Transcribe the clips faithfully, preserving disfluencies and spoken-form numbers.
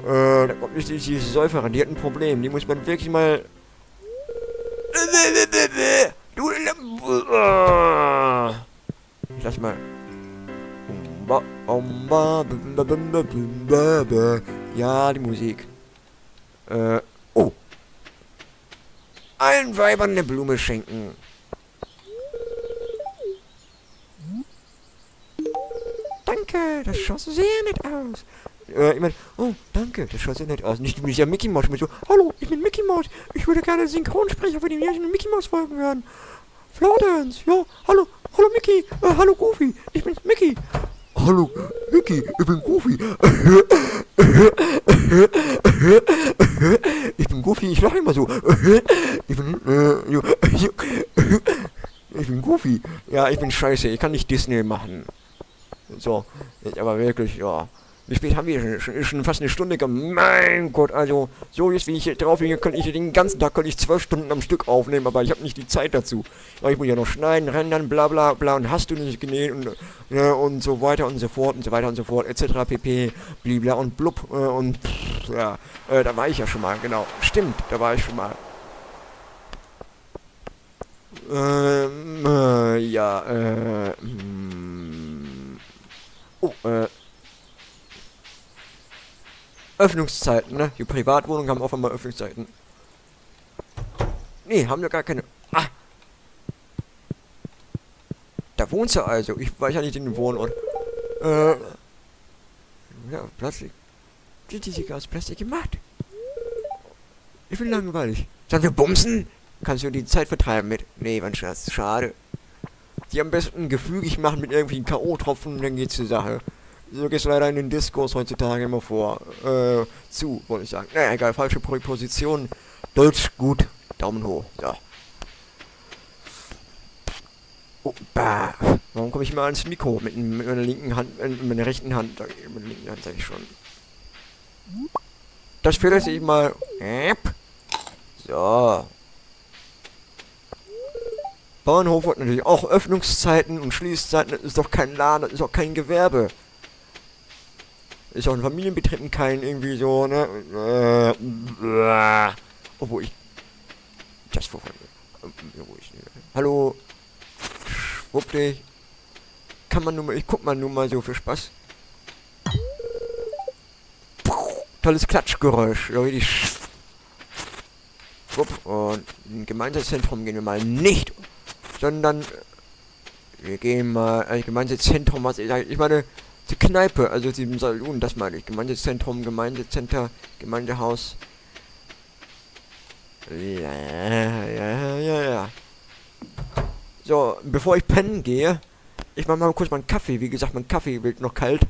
Äh, da kommt nicht diese Säuferin, die hat ein Problem. Die muss man wirklich mal... Du... Ich lass mal... Ja, die Musik. Äh, oh. Allen Weibern eine Blume schenken. Danke, das schaut sehr nett aus. Äh, ich mein, oh, danke, das schaut sehr nett aus. Nicht, du bist ja Mickey Mouse. Ich bin so, hallo, ich bin Mickey Mouse. Ich würde gerne Synchronsprecher für die nächsten Mickey Mouse Folgen werden. Florence, ja, hallo, hallo Mickey, äh, hallo Goofy, ich bin Mickey. Hallo, Mickey, ich bin Goofy. Ich bin Goofy, ich lache immer so. Ich bin, äh, ich bin Goofy. Ja, ich bin scheiße, ich kann nicht Disney machen. So, jetzt aber wirklich, ja. Wie spät haben wir schon? Ist schon fast eine Stunde gegangen. Mein Gott, also, so jetzt wie ich hier drauf bin, könnte ich den ganzen Tag könnte ich zwölf Stunden am Stück aufnehmen, aber ich habe nicht die Zeit dazu. Ja, ich muss ja noch schneiden, rendern, bla bla bla und hast du nicht genäht und, ja, und so weiter und so fort und so weiter und so fort, et cetera pp, blibla und blub, äh, und pff, ja, äh, da war ich ja schon mal, genau. Stimmt, da war ich schon mal. Ähm, äh, ja, äh, hm. Oh, äh, Öffnungszeiten, ne? Die Privatwohnungen haben auf einmal Öffnungszeiten. Nee, haben wir gar keine. Ah! Da wohnst du also. Ich weiß ja nicht in dem Wohnort. Äh. Ja, Plastik. Sind diese aus Plastik gemacht? Ich bin langweilig. Sollen wir bumsen? Kannst du die Zeit vertreiben mit. Nee, wann Scherz. Schade. Die am besten gefügig machen mit irgendwelchen K O-Tropfen, dann geht's zur Sache. So geht's leider in den Diskurs heutzutage immer vor. Äh, zu, wollte ich sagen. Naja, egal, falsche Präposition. Deutsch gut. Daumen hoch. Ja. Oh, bah. Warum komme ich immer ans Mikro? Mit, mit meiner linken Hand, äh, mit meiner rechten Hand. Mit meiner linken Hand sage ich schon. Das fehlt ich mal. So. Bahnhof hat natürlich auch Öffnungszeiten und Schließzeiten. Das ist doch kein Laden, das ist auch kein Gewerbe. Ist auch ein Familienbetrieb und kein irgendwie so, ne? Äh, obwohl ich. Das wovon. Hallo. Schwupp dich. Kann man nur mal. Ich guck mal nur mal so für Spaß. Tolles Klatschgeräusch. Ja, richtig. Schwupp. Und im Gemeindezentrum gehen wir mal nicht. Sondern. Wir gehen mal. Ein Gemeindezentrum, was ich sage. Ich meine. Die Kneipe, also diesem Salon, das meine ich. Gemeindezentrum, Gemeindecenter, Gemeindehaus. Ja, ja, ja, ja. So, bevor ich pennen gehe, ich mache mal kurz meinen Kaffee. Wie gesagt, mein Kaffee wird noch kalt.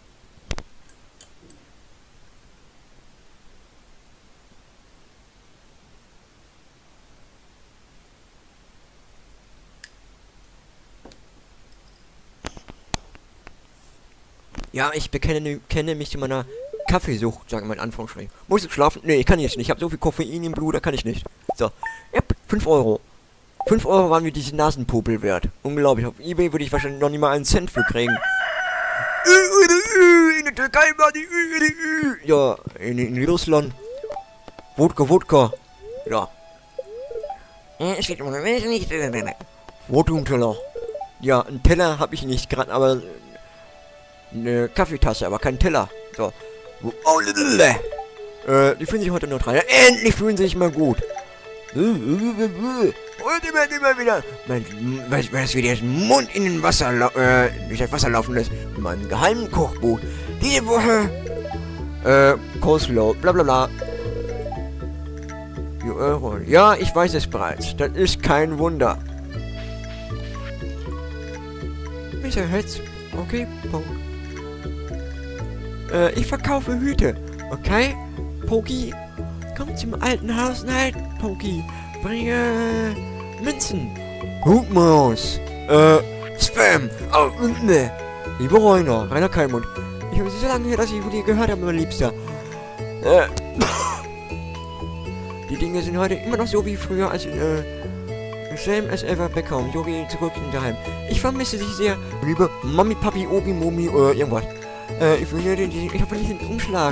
Ja, ich bekenne kenne mich zu meiner Kaffeesucht, sagen wir in Anführungsstrichen. Muss ich schlafen? Nee, ich kann jetzt nicht. Ich habe so viel Koffein im Blut, da kann ich nicht. So. Yep, fünf Euro. fünf Euro waren mir diese Nasenpopel wert. Unglaublich. Auf eBay würde ich wahrscheinlich noch nicht mal einen Cent für kriegen. In der Türkei war die ja, in, in Russland. Wodka, Wodka. Ja. Es steht immer nicht. Wodka-Teller. Ja, einen Teller habe ich nicht gerade, aber eine Kaffeetasse, aber kein Teller. So. Oh, äh, die fühlen sich heute nur dran. Ja, endlich fühlen sie sich mal gut. Und immer, immer wieder. Mein, was, was wieder das Mund in den Wasser, äh, durch das Wasser laufen lässt. In meinem geheimen Kochbuch. Diese Woche, äh, Coleslaw, bla bla bla. Die Euro. Ja, ich weiß es bereits. Das ist kein Wunder. Mister Hetz. Okay, Punkt. Äh, ich verkaufe Hüte. Okay? Poki, komm zum alten Haus. Nein, Poki, bringe Münzen. Hutmaus. Äh, Spam. Oh, ne. Lieber Rainer, Rainer Kalmund. Ich habe so lange her, dass ich von dir gehört habe, mein Liebster. Äh, die Dinge sind heute immer noch so wie früher, als in, äh, same as ever back home. So wie zurück in daheim. Ich vermisse dich sehr. Liebe Mami, Papi, Obi, Momi, oder irgendwas. Äh, ich will dir den, ich habe nicht den Umschlag mit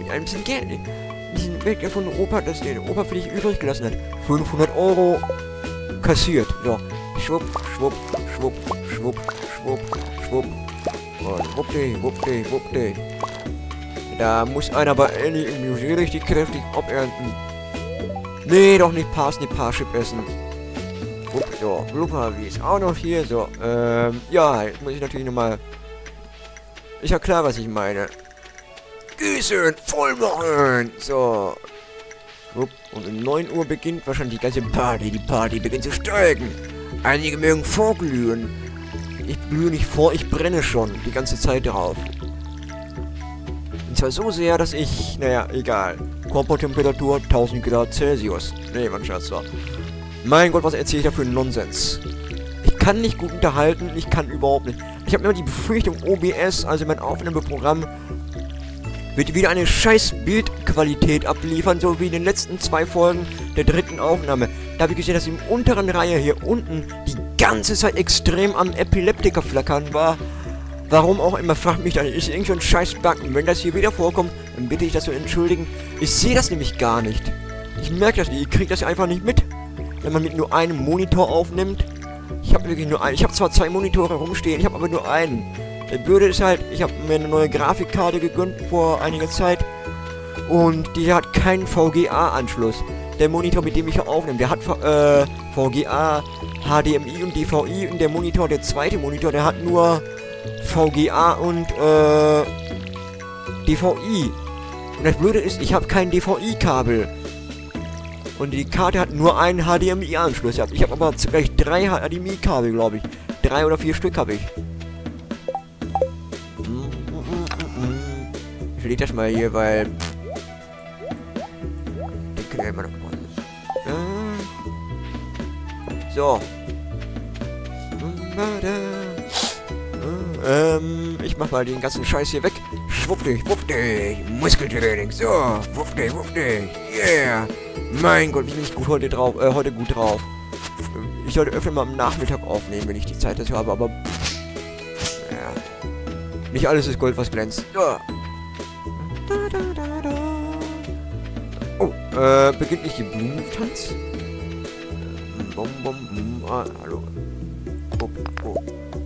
ein bisschen Geld, ein bisschen Geld von Opa, das der Opa für dich übrig gelassen hat. fünfhundert Euro kassiert. So, schwupp, schwupp, schwupp, schwupp, schwupp, schwupp. Und wuppdi, wuppdi, wuppdi. Da muss einer bei Annie im Museum richtig kräftig abernten. Nee, doch nicht Pass, nicht Parship essen. Upp, so, Blubber, wie ist auch noch hier, so, ähm, ja, jetzt muss ich natürlich nochmal... Ist ja klar, was ich meine. Gießen, voll machen, so. Upp, und um neun Uhr beginnt wahrscheinlich die ganze Party, die Party beginnt zu steigen. Einige mögen vorglühen. Ich glühe nicht vor, ich brenne schon die ganze Zeit drauf. Und zwar so sehr, dass ich, naja, egal. Körpertemperatur tausend Grad Celsius. Nee, mein Schatz war. Mein Gott, was erzähle ich da für Nonsens? Ich kann nicht gut unterhalten, ich kann überhaupt nicht. Ich habe immer die Befürchtung, O B S, also mein Aufnahmeprogramm, wird wieder eine scheiß Bildqualität abliefern, so wie in den letzten zwei Folgen der dritten Aufnahme. Da habe ich gesehen, dass im unteren Reihe hier unten die ganze Zeit extrem am Epileptiker flackern war. Warum auch immer, fragt mich dann, ist irgend so ein scheiß Bug. Und wenn das hier wieder vorkommt, dann bitte ich das zu entschuldigen. Ich sehe das nämlich gar nicht. Ich merke das nicht, ich kriege das einfach nicht mit. Wenn man mit nur einem Monitor aufnimmt. Ich habe wirklich nur einen. Ich habe zwar zwei Monitore rumstehen, ich habe aber nur einen. Der Blöde ist halt, ich habe mir eine neue Grafikkarte gegönnt vor einiger Zeit. Und die hat keinen V G A-Anschluss. Der Monitor, mit dem ich hier aufnehme, der hat äh, V G A, H D M I und D V I. Und der Monitor, der zweite Monitor, der hat nur V G A und äh, D V I. Und das Blöde ist, ich habe kein D V I-Kabel. Und die Karte hat nur einen H D M I-Anschluss. Ich habe aber gleich drei H D M I-Kabel, glaube ich. Drei oder vier Stück habe ich. Ich lege das mal hier, weil... Den können wir immer noch brauchen. So. Ähm, ich mach mal den ganzen Scheiß hier weg. Schwupp dich, wupp dich. Muskeltraining. So. Wupp dich, wupp dich. Yeah. Mein Gott, wie bin ich gut heute drauf, äh, heute gut drauf. Ich sollte öfter mal am Nachmittag aufnehmen, wenn ich die Zeit dazu habe, aber... Ja. Nicht alles ist Gold, was glänzt. So. Oh, äh, beginnt nicht die Blumentanz? Bom, bom, bom, ah, hallo. Oh, oh.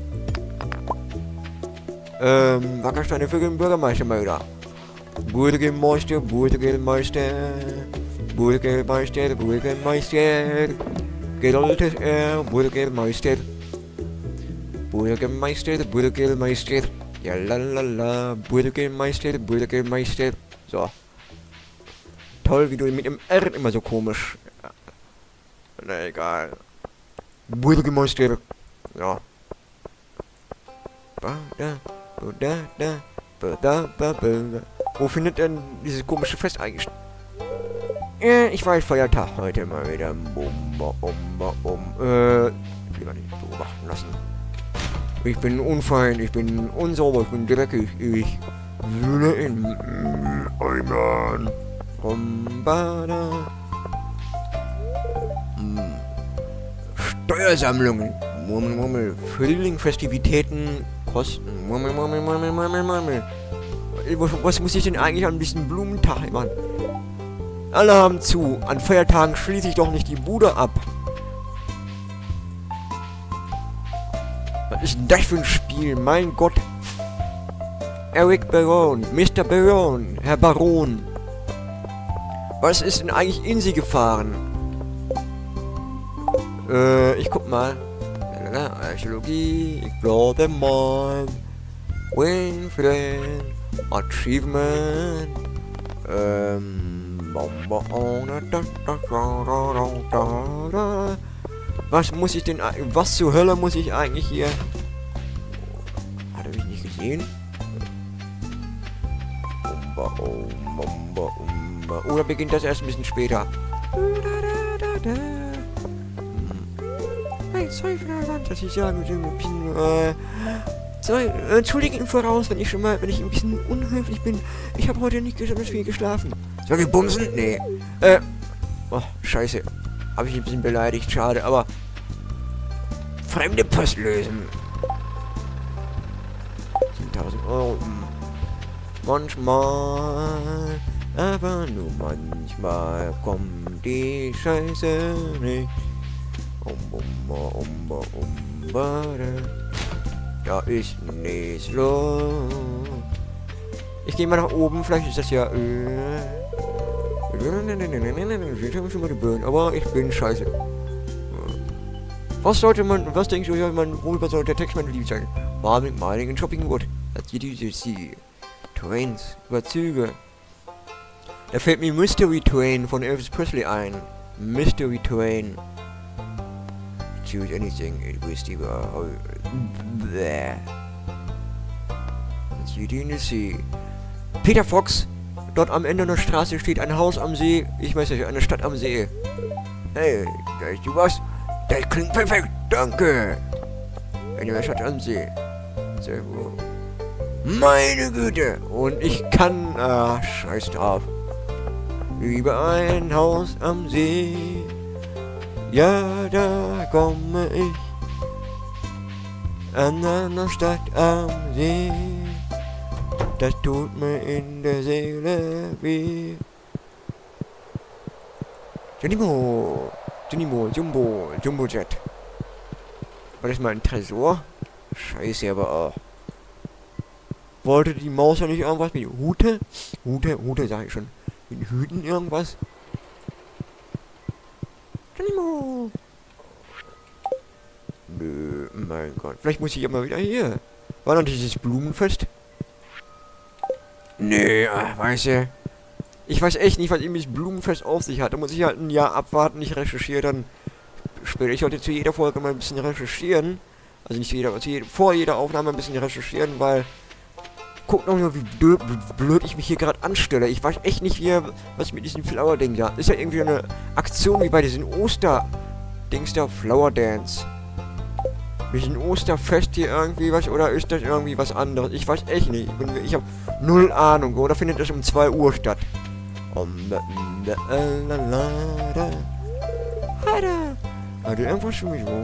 Ähm, Wackersteine für den Bürgermeister mal wieder. Bürgermeister, Bürgermeister. Bürgermeister, Bürgermeister. Gerollt er, Bürgermeister. Bürgermeister, Bürgermeister. Ja, lalala, Bürgermeister, Bürgermeister. So. Toll, wie du mit dem R immer so komisch. Ja. Na egal. Bürgermeister. Ja. Ba, da, ba, da, da, ba, da, ba, ba. Wo findet denn dieses komische Fest eigentlich? Äh, ich weiß, Feiertag heute mal wieder. Bum, ba, um, ba, um. Äh, lieber nicht beobachten lassen. Ich bin unfein, ich bin unsauber, ich bin dreckig, ich wühle in Eimern. Rumbada. Hm. Steuersammlungen. Murmel, Murmel. Frühling-Festivitäten kosten. Murmel, Murmel, Murmel, Murmel, Murmel. Was, was muss ich denn eigentlich an diesem Blumentag machen? Alle haben zu. An Feiertagen schließe ich doch nicht die Bude ab. Was ist denn das für ein Spiel? Mein Gott. Eric Baron, Mister Baron, Herr Baron. Was ist denn eigentlich in Sie gefahren? Äh, ich guck mal. Archäologie, Explore the Mind, Winfried, Achievement, ähm, was muss ich denn, was zur Hölle muss ich eigentlich hier? Hat er mich nicht gesehen? Oder beginnt das erst ein bisschen später? Hey, sorry für das Land, dass ich sagen will, ein bisschen, äh... Sorry, äh, entschuldige im Voraus, wenn ich schon mal, wenn ich ein bisschen unhöflich bin. Ich habe heute nicht besonders viel geschlafen. Soll ich bumsen? Nee. Äh... Oh, scheiße. Habe ich ein bisschen beleidigt, schade, aber... Fremde Post lösen. zehntausend Euro. Manchmal Aber nur manchmal kommt die Scheiße nicht. Umba, umba, umba, da ist nichts los. Ich gehe mal nach oben, vielleicht ist das ja... Äh, aber ich bin scheiße. Was sollte man, was denkst du, ja, man, worüber sollte der Text mein Lieb sein? Farming, Mining und Shopping Wood. Das geht diese Sie. Trains, über Züge. Da fällt mir Mystery Train von Elvis Presley ein. Mystery Train. Choose anything, it was the... Bäh. Das geht in die See. Peter Fox. Dort am Ende der Straße steht ein Haus am See. Ich weiß nicht, eine Stadt am See. Hey, da ist du was? Das klingt perfekt, danke. Eine Stadt am See. Sehr gut. Meine Güte. Und ich kann... Ah, scheiß drauf. Über ein Haus am See. Ja, da komme ich. An einer Stadt am See. Das tut mir in der Seele weh. Junimo. Junimo, Jumbo, Jumbo Jet. War das mal ein Tresor? Scheiße, aber auch. Wollte die Maus ja nicht irgendwas mit Hute? Hute, Hute sag ich schon. Mit Hüten irgendwas? Junimo. Nö, mein Gott. Vielleicht muss ich ja mal wieder hier. War noch dieses Blumenfest? Nee, ach, weißt du. Ich weiß echt nicht, was eben das Blumenfest auf sich hat. Da muss ich halt ein Jahr abwarten. Ich recherchiere dann später. Ich sollte zu jeder Folge mal ein bisschen recherchieren. Also nicht zu jeder, aber zu jeder, vor jeder Aufnahme ein bisschen recherchieren, weil... Guck noch mal, wie blöd, wie blöd ich mich hier gerade anstelle. Ich weiß echt nicht, wie, was mit diesem Flower-Ding da... Ist ja irgendwie eine Aktion wie bei diesen Oster-Dings da, Flower Dance. Mit diesem Osterfest hier irgendwie was, oder ist das irgendwie was anderes? Ich weiß echt nicht. Ich, bin, ich habe null Ahnung, oder findet das um zwei Uhr statt? Hat irgendwas für mich?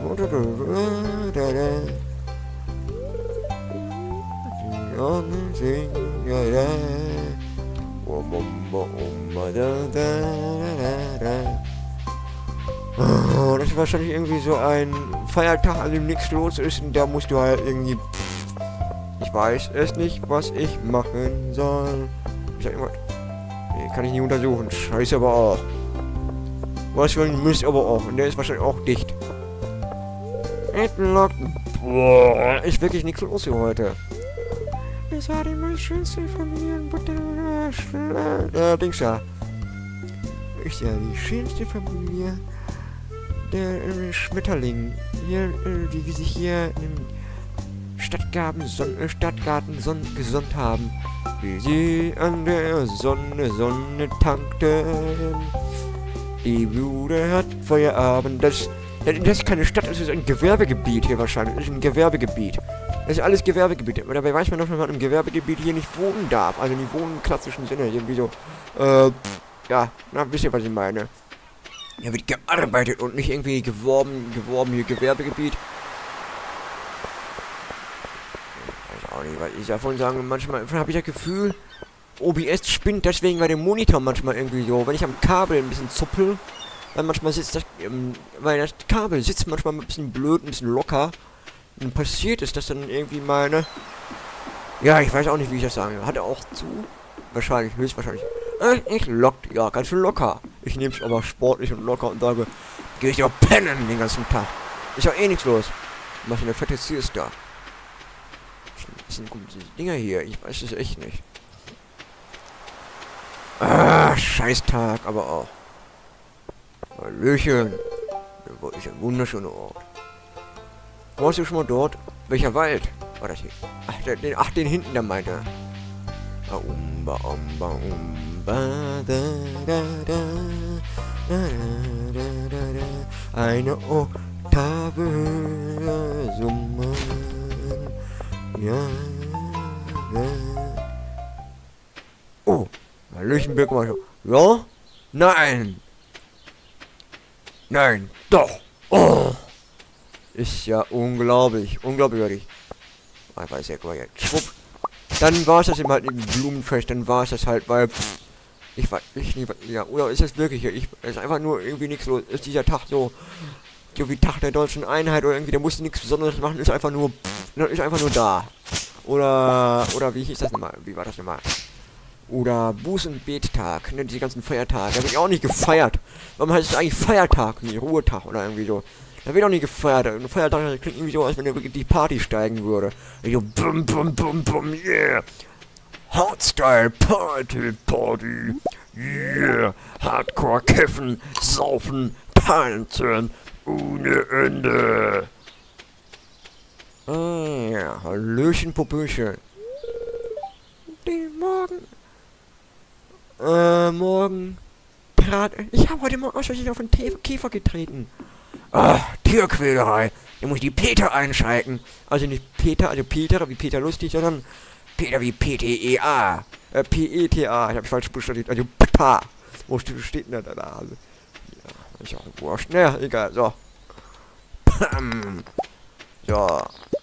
Oh, das ist wahrscheinlich irgendwie so ein Feiertag, an dem nichts los ist und da musst du halt irgendwie... Ich weiß es nicht, was ich machen soll. Ich sag immer... Nee, kann ich nicht untersuchen. Scheiße aber auch. Was für ein Mist aber auch. Und der ist wahrscheinlich auch dicht. Boah, ist wirklich nichts los hier heute. Das war die meist schönste Familienbutter. Äh, Dings ja. Ist ja die schönste Familie. Der äh, Schmetterling. Hier, äh, die sich hier im Stadtgarten, Son äh, Stadtgarten Son gesonnt haben. Wie sie an der Sonne, Sonne tankten. Die Bude hat Feierabend. Das, das, das ist keine Stadt, das ist ein Gewerbegebiet hier wahrscheinlich. Das ist ein Gewerbegebiet. Das ist alles Gewerbegebiet. Aber dabei weiß man doch, wenn man im Gewerbegebiet hier nicht wohnen darf. Also nicht wohnen im klassischen Sinne. Irgendwie so, äh, ja, na, wisst ihr, was ich meine? Hier wird gearbeitet und nicht irgendwie geworben, geworben hier Gewerbegebiet. Ich weiß auch nicht, was ich davon sagen. Manchmal habe ich das Gefühl, O B S spinnt deswegen bei dem Monitor manchmal irgendwie so. Wenn ich am Kabel ein bisschen zuppel, dann manchmal sitzt das, ähm, weil das Kabel sitzt manchmal ein bisschen blöd, ein bisschen locker. Und dann passiert ist das dann irgendwie mal, ne? Ja, ich weiß auch nicht, wie ich das sagen. Hat er auch zu? Wahrscheinlich, höchstwahrscheinlich. Äh, ich lockt, ja, ganz schön locker. Ich nehme es aber sportlich und locker und sage, gehe ich doch pennen den ganzen Tag. Ist ja eh nichts los. Was für eine fette Ziel ist da? Das sind diese Dinger hier, ich weiß es echt nicht. Ah, Scheißtag, aber auch. Hallöchen. Das ist ein wunderschöner Ort. Warst du schon mal dort? Welcher Wald? War das hier? Ach, den, den, ach, den hinten, der meinte. Ah, umba, umba, umba, da, da, da, da, da, da, da. Eine Oktave höher summen. Ja, ja. Oh, Hallöchen, Birkenmeister. Ja? Nein! Nein, doch! Oh! Ist ja unglaublich, unglaublich. Ich weiß ja, guck mal jetzt. Schwupp. Dann war es das eben halt im Blumenfest, dann war es das halt, weil pff, Ich weiß ich nicht, ja, oder ist das wirklich, ich, ist einfach nur irgendwie nichts los, ist dieser Tag so, so wie Tag der deutschen Einheit oder irgendwie, der musste nichts Besonderes machen, ist einfach nur, ist einfach nur da. Oder, oder wie hieß das nochmal, wie war das nochmal? Oder Buß- und Bettag, ne, diese ganzen Feiertage, da wird ja auch nicht gefeiert. Warum heißt es eigentlich Feiertag, nie Ruhetag oder irgendwie so? Da wird auch nicht gefeiert. Ein Feiertag klingt irgendwie so, als wenn da wirklich die Party steigen würde. So, bum, bum, bum, bum, yeah. Hardstyle Party, Party, yeah. Hardcore kiffen, saufen, tanzen, ohne Ende. Ah, ja, Hallöchen, Popöchen. Den Morgen. Äh, morgen. Prat. Ich habe heute Morgen aus Versehen auf den Käfer getreten. Ah, Tierquälerei. Da muss ich die Peter einschalten. Also nicht Peter, also Peter wie Peter Lustig, sondern Peter wie P T E A. Äh, P E T A. Ich habe falsch buchstabiert. Also P T A. Wo steht, steht denn da da? Also, ja, ist auch wurscht. Naja, egal. So. So.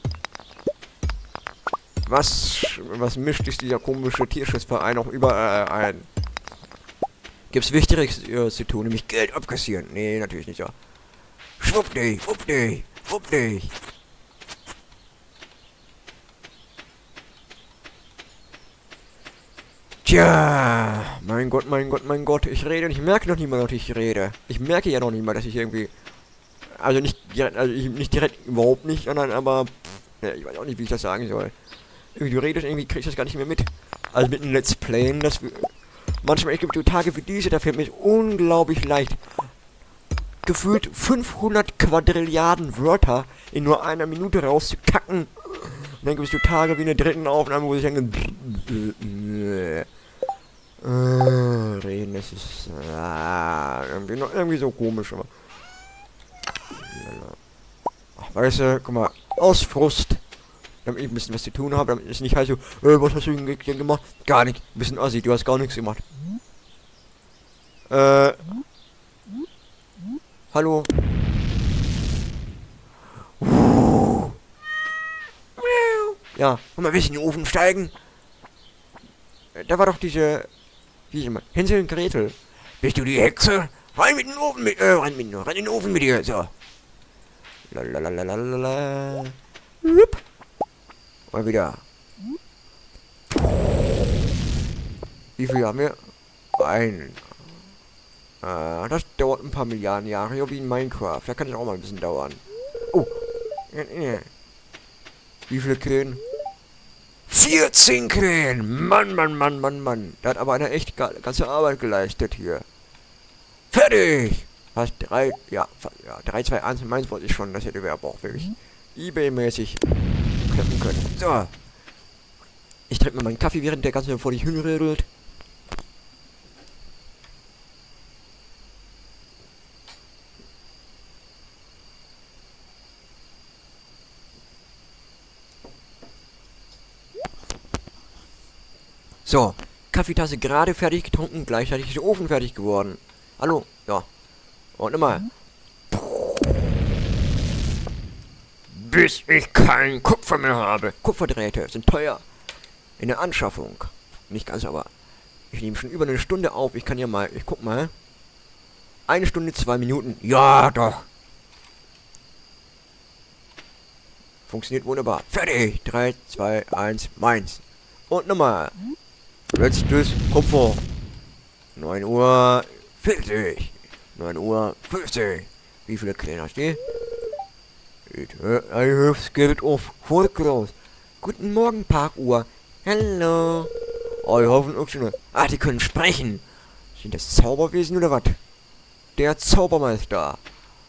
Was, was mischt sich dieser komische Tierschutzverein auch überall ein? Gibt's Wichtigeres äh, zu tun, nämlich Geld abkassieren? Nee, natürlich nicht, ja. Schwupp dich, schwupp dich, schwupp dich. Tja, mein Gott, mein Gott, mein Gott, ich rede und ich merke noch nicht mal, dass ich rede. Ich merke ja noch nicht mal, dass ich irgendwie, also nicht direkt, also ich, nicht direkt, überhaupt nicht, sondern aber, ja, ich weiß auch nicht, wie ich das sagen soll. Irgendwie, du redest, irgendwie krieg ich das gar nicht mehr mit. Also mit einem Let's Playen, das, manchmal, ich gibt so Tage wie diese, da fällt mir unglaublich leicht, gefühlt fünfhundert Quadrilliarden Wörter in nur einer Minute rauszukacken. Und dann gibt es so Tage wie in der dritten Aufnahme, wo ich denke, äh, reden, das ist äh, irgendwie, noch, irgendwie so komisch, aber. Ach, weißt du, guck mal, aus Frust, damit ich ein bisschen was zu tun habe, damit es nicht heißt so, äh, was hast du denn gemacht? Gar nicht, ein bisschen assi, du hast gar nichts gemacht. Äh, hallo? Ja, wollen wir ein bisschen in den Ofen steigen? Da war doch diese, wie ich immer, Hänsel und Gretel. Bist du die Hexe? Rein mit den Ofen mit, äh, rein mit, rein in den Ofen mit dir, so. Lalalala. Hup. Mal wieder. Wie viel haben wir? Ein. Äh, das dauert ein paar Milliarden Jahre, ja, wie in Minecraft. Da kann es auch mal ein bisschen dauern. Oh. Wie viele Krähen? vierzehn Krähen! Mann, Mann, Mann, Mann, Mann. Da hat aber einer echt ganze Arbeit geleistet hier. Fertig! Fast drei, ja, ja, drei, zwei, eins, meins wollte ich schon, das hätte wir aber auch wirklich eBay-mäßig klappen können. So. Ich trinke mal meinen Kaffee, während der ganze vor dich hinrödelt. So, Kaffeetasse gerade fertig getrunken, gleichzeitig ist der Ofen fertig geworden. Hallo? Ja. Und immer. Bis ich kein Kupfer mehr habe. Kupferdrähte sind teuer. In der Anschaffung. Nicht ganz, aber ich nehme schon über eine Stunde auf. Ich kann ja mal, ich guck mal. Eine Stunde, zwei Minuten. Ja, doch. Funktioniert wunderbar. Fertig. drei, zwei, eins, meins. Und nochmal. Letztes Kupfer. neun Uhr vierzig. neun Uhr fünfzig. Wie viele Krähen hast du? Ein Hilfsgeld auf Vollklaus. Guten Morgen, Parkuhr. Hallo. Oh, ich hoffe auch schon. Ah, die können sprechen. Sind das Zauberwesen oder was? Der Zaubermeister.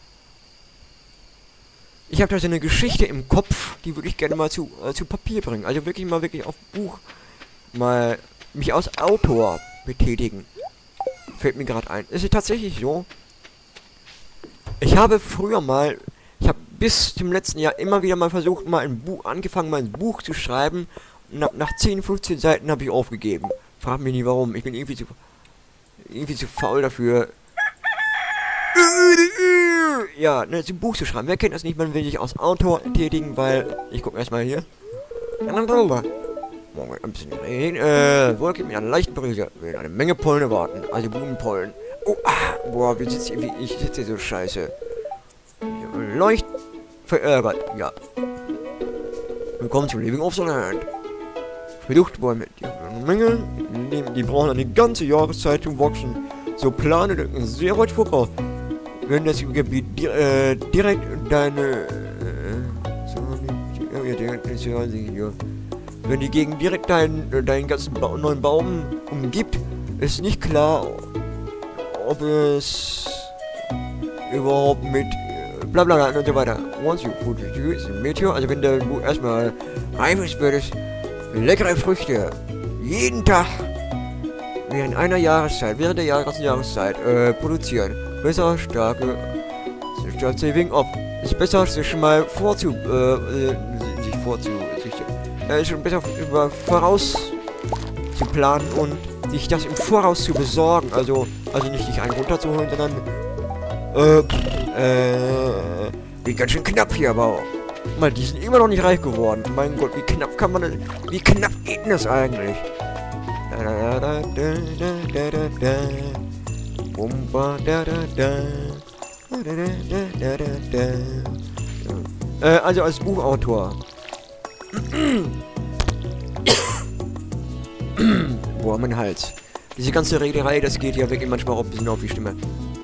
Ich habe da so eine Geschichte im Kopf, die würde ich gerne mal zu, äh, zu Papier bringen. Also wirklich mal wirklich auf Buch mal mich als Autor betätigen. Fällt mir gerade ein. Es ist tatsächlich so. Ich habe früher mal, ich habe bis zum letzten Jahr immer wieder mal versucht, mal ein Buch, angefangen mal ein Buch zu schreiben. Und nach, nach zehn, fünfzehn Seiten habe ich aufgegeben. Frag mich nicht warum. Ich bin irgendwie zu, irgendwie zu faul dafür. Ja, ne, ein Buch zu schreiben. Wer kennt das nicht? Man will sich als Autor tätigen, weil, ich guck erstmal hier. Morgen wird ein bisschen Regen, äh, Wolke mit einer leichten Brise. Wir werden eine Menge Pollen erwarten. Also Blumenpollen. Oh, ah, boah, wie sitzt hier, wie ich sitze hier so scheiße. Leicht verärgert, ja. Willkommen zu Living of the Land. Fruchtbäume, die haben eine Menge, die, die brauchen eine ganze Jahreszeit zum Wachsen. So plane sehr weit voraus. Wenn das Gebiet di äh, direkt deine... Äh, so, ja, direkt, ja, ja. Wenn die Gegend direkt deinen, äh, deinen ganzen ba neuen Baum umgibt, ist nicht klar, ob es überhaupt mit bla bla bla und so weiter. Once you put the Meteor, also wenn der du erstmal reif ist, wird es leckere Früchte jeden Tag während einer Jahreszeit, während der ganzen Jahreszeit äh, produzieren. Besser starke statt Saving Up. Ist besser sich schon mal vorzu äh, sich vorzu sich äh, ist schon besser über voraus zu planen und sich das im Voraus zu besorgen. Also also nicht dich einen runterzuholen, sondern äh, äh, wie ganz schön knapp hier, aber auch. Mal, die sind immer noch nicht reich geworden. Mein Gott, wie knapp kann man das, wie knapp geht denn das eigentlich? Da da da da da da da Bumba da da da da da da da da. Äh, also als Buchautor. Boah, mein Hals. Diese ganze Rederei, das geht ja wirklich manchmal auch ein bisschen auf die Stimme.